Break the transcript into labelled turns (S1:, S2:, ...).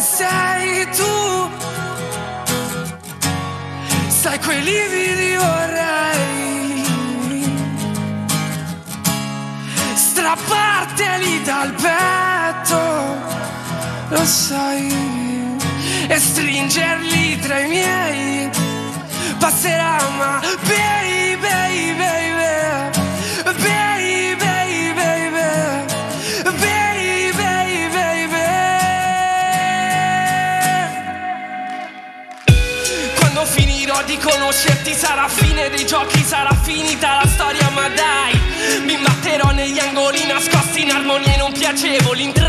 S1: sei tu. Sai, quei lividi vorrei strapparteli dal petto, lo sai, e stringerli tra i miei. Passerà ma baby, baby, baby, baby, baby, baby, baby, baby. Quando finirò di conoscerti sarà fine dei giochi, sarà finita la storia, ma dai, mi batterò negli angoli nascosti in armonie non piacevoli.